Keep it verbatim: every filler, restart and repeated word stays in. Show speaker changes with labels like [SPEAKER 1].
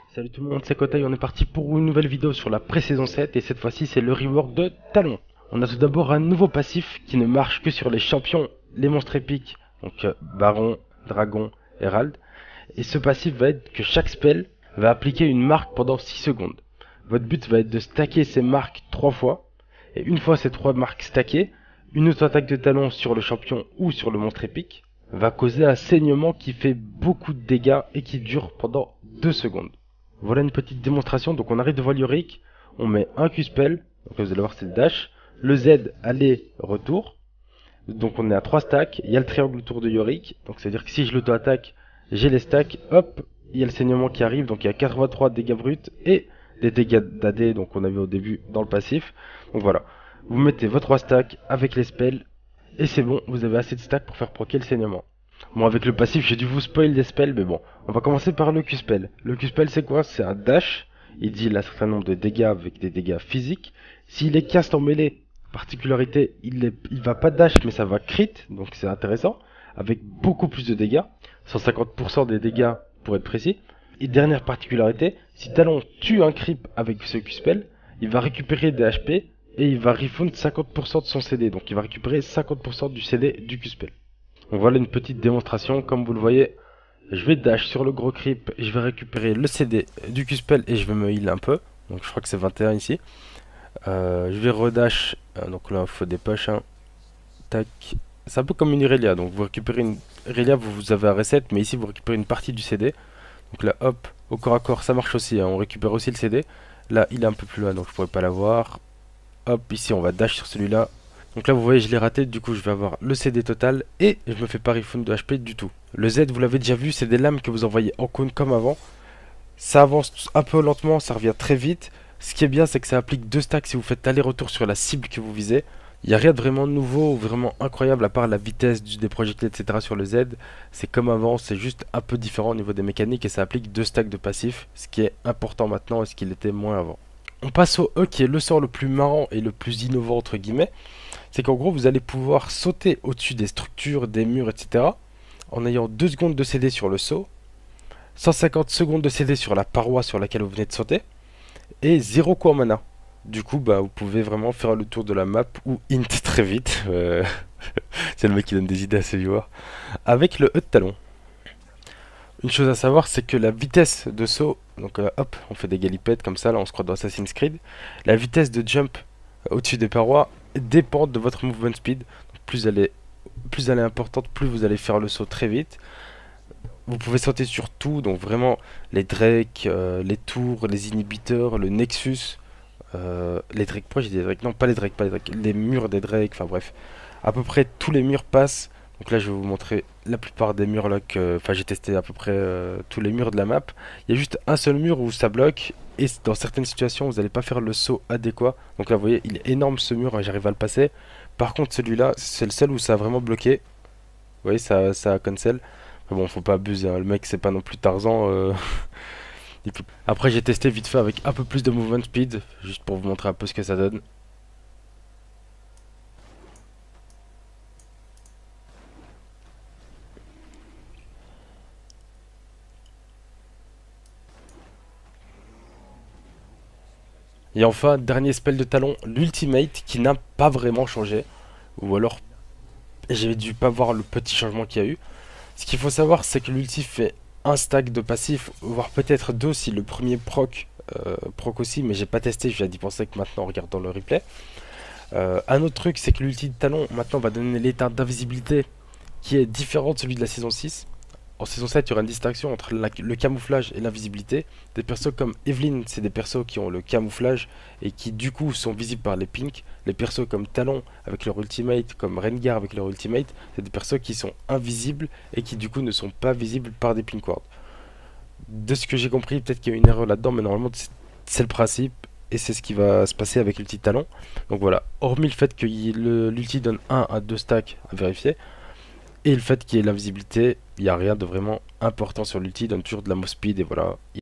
[SPEAKER 1] Salut tout le monde, c'est Kotei, on est parti pour une nouvelle vidéo sur la pré-saison sept et cette fois-ci c'est le rework de Talon. On a tout d'abord un nouveau passif qui ne marche que sur les champions, les monstres épiques, donc euh, Baron, Dragon, Herald. Et ce passif va être que chaque spell va appliquer une marque pendant six secondes. Votre but va être de stacker ces marques trois fois, et une fois ces trois marques stackées, une autre attaque de Talon sur le champion ou sur le monstre épique va causer un saignement qui fait beaucoup de dégâts et qui dure pendant deux secondes. Voilà une petite démonstration, donc on arrive devant Yorick, on met un Q-spell, donc vous allez voir c'est le dash, le Z aller retour, donc on est à trois stacks, il y a le triangle autour de Yorick, donc c'est à dire que si je l'auto-attaque, j'ai les stacks, hop, il y a le saignement qui arrive, donc il y a quatre-vingt-trois dégâts bruts et des dégâts d'A D, donc on avait au début dans le passif, donc voilà, vous mettez vos trois stacks avec les spells, et c'est bon, vous avez assez de stacks pour faire proquer le saignement. Bon, avec le passif, j'ai dû vous spoil des spells, mais bon. On va commencer par le Q-spell. Le Q-spell, c'est quoi? C'est un dash. Il dit un certain nombre de dégâts avec des dégâts physiques. S'il est cast en mêlée, particularité, il, est, il va pas dash, mais ça va crit, donc c'est intéressant. Avec beaucoup plus de dégâts. cent cinquante pour cent des dégâts, pour être précis. Et dernière particularité, si Talon tue un creep avec ce Q-spell, il va récupérer des H P et il va refund cinquante pour cent de son C D. Donc il va récupérer cinquante pour cent du C D du Q-spell. Donc voilà une petite démonstration, comme vous le voyez, je vais dash sur le gros creep, et je vais récupérer le C D du Q-spell et je vais me heal un peu, donc je crois que c'est vingt et un ici. Euh, je vais redash, euh, donc là il faut des push, hein. Tac, c'est un peu comme une Irelia, donc vous récupérez une Irelia, vous, vous avez un reset, mais ici vous récupérez une partie du C D. Donc là hop, au corps à corps ça marche aussi, hein. On récupère aussi le C D, là il est un peu plus loin donc je pourrais pas l'avoir. Hop, ici on va dash sur celui-là. Donc là vous voyez je l'ai raté, du coup je vais avoir le C D total et je me fais pas refund de H P du tout. Le Z vous l'avez déjà vu, c'est des lames que vous envoyez en cône comme avant. Ça avance un peu lentement, ça revient très vite. Ce qui est bien c'est que ça applique deux stacks si vous faites aller-retour sur la cible que vous visez. Il n'y a rien de vraiment nouveau ou vraiment incroyable à part la vitesse du, des projectiles etc sur le Z. C'est comme avant, c'est juste un peu différent au niveau des mécaniques et ça applique deux stacks de passifs. Ce qui est important maintenant et ce qu'il était moins avant. On passe au E qui est le sort le plus marrant et le plus innovant entre guillemets. C'est qu'en gros vous allez pouvoir sauter au-dessus des structures, des murs, et cetera. En ayant deux secondes de C D sur le saut, cent cinquante secondes de C D sur la paroi sur laquelle vous venez de sauter, et zéro coup en mana. Du coup bah vous pouvez vraiment faire le tour de la map ou int très vite. Euh, c'est le mec qui donne des idées à ses viewers. Avec le E de talon. Une chose à savoir c'est que la vitesse de saut, donc euh, hop on fait des galipettes comme ça, là on se croit dans Assassin's Creed. La vitesse de jump euh, au-dessus des parois dépend de votre movement speed. Donc plus elle est plus elle est importante, plus vous allez faire le saut très vite. Vous pouvez sauter sur tout, donc vraiment les Drake, euh, les tours, les inhibiteurs, le Nexus, euh, les Drake, pourquoi j'ai dit Drake? Non pas les Drake, pas les Drake, les murs des Drake, enfin bref. À peu près tous les murs passent. Donc là je vais vous montrer la plupart des murs là que, enfin j'ai testé à peu près euh, tous les murs de la map. Il y a juste un seul mur où ça bloque. Et dans certaines situations, vous n'allez pas faire le saut adéquat. Donc là, vous voyez, il est énorme ce mur, hein, j'arrive à le passer. Par contre, celui-là, c'est le seul où ça a vraiment bloqué. Vous voyez, ça, ça a cancel. Mais bon, faut pas abuser, hein. Le mec, c'est pas non plus Tarzan. Euh... Après, j'ai testé vite fait avec un peu plus de movement speed, juste pour vous montrer un peu ce que ça donne. Et enfin, dernier spell de talon, l'ultimate, qui n'a pas vraiment changé. Ou alors, j'ai dû pas voir le petit changement qu'il y a eu. Ce qu'il faut savoir, c'est que l'ulti fait un stack de passif, voire peut-être deux si le premier proc, euh, proc aussi, mais j'ai pas testé, je viens d'y penser que maintenant en regardant le replay. Euh, un autre truc, c'est que l'ulti de talon, maintenant, va donner l'état d'invisibilité qui est différent de celui de la saison six. En saison sept, il y aura une distinction entre la, le camouflage et l'invisibilité. Des persos comme Evelyn, c'est des persos qui ont le camouflage et qui du coup sont visibles par les pinks. Les persos comme Talon avec leur ultimate, comme Rengar avec leur ultimate, c'est des persos qui sont invisibles et qui du coup ne sont pas visibles par des pink wards. De ce que j'ai compris, peut-être qu'il y a une erreur là-dedans, mais normalement c'est le principe. Et c'est ce qui va se passer avec l'ulti Talon. Donc voilà, hormis le fait que l'ulti donne un à deux stacks à vérifier, et le fait qu'il y ait l'invisibilité, il n'y a rien de vraiment important sur l'ulti, il donne toujours de la move speed et voilà, il